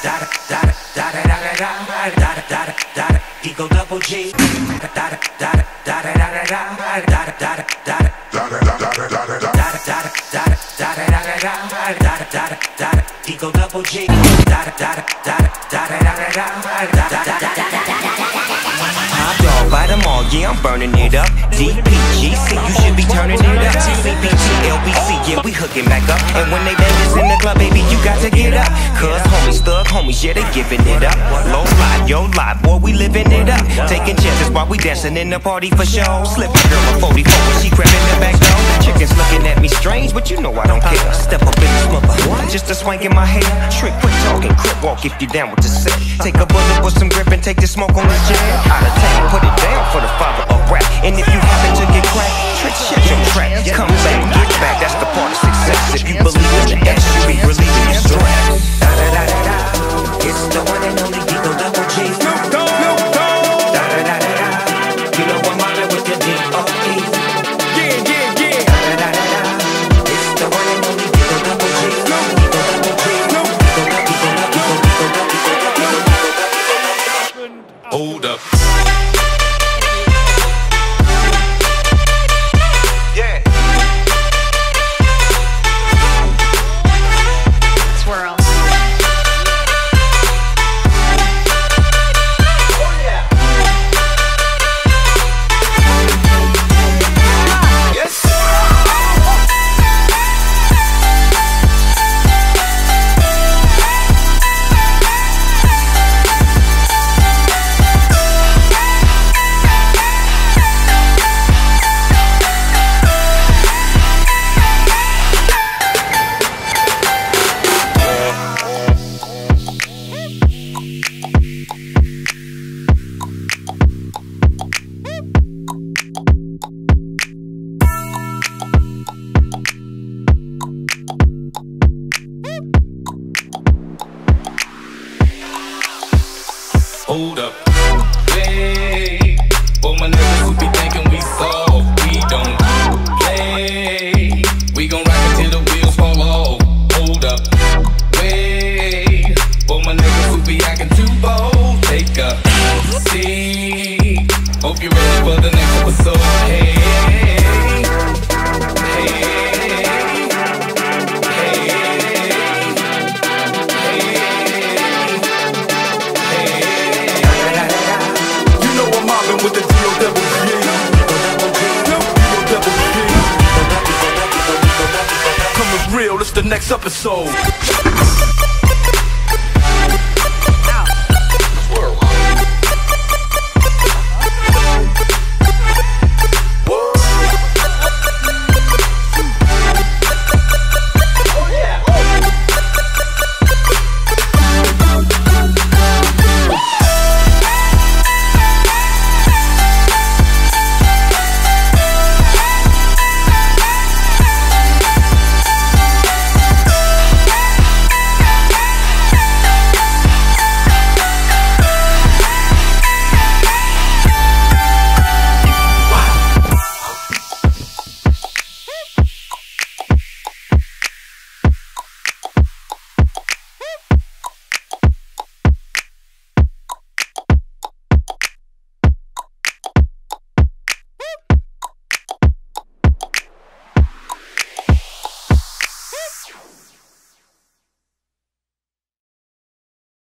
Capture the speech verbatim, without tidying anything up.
Eagle double G. Eagle double G. Hot dog, bite them all, yeah, I'm burning it up. D P G C, you should be turning it up. C B T, L B C, yeah, we hooking back up. And when they bang us in the club, baby, you got to get up. Cause homies, thug homies, yeah, they giving it up. Low life, yo life, boy, we living it up. Taking chances while we dancing in the party for show. Slip my girl a forty-four when she crept in the back door. Chickens looking at me strange, but you know I don't care. Step up in this mother, just a swank in my hair. Trick, quick talking, crip walk if you down with the set. Take a bullet with some grip and take the smoke on this jam. Out of town, put it down for the father of rap. And if you happen to get cracked, trick, shut your trap. Come back, get back, that's the part of success. If you believe in the S, you be relieving your stress. Da da da da da, it's the one and only Eagle double G. Snoop Dogg, Snoop Dogg. Da da da da da, you know I'm mobbing with the D O E. Yeah, yeah, yeah. Da da da da da, it's the one and only Eagle double G. Eagle double G. Eagle double G. Hold up. Hold up, wait. For my niggas who be thinking we soft, we don't play. We gon' rock until the wheels fall off. Hold up, wait. For my niggas who be acting too bold, take a seat. Hope you're ready for the next episode. Hey, hey, with the D O double G. Coming real, it's the next episode.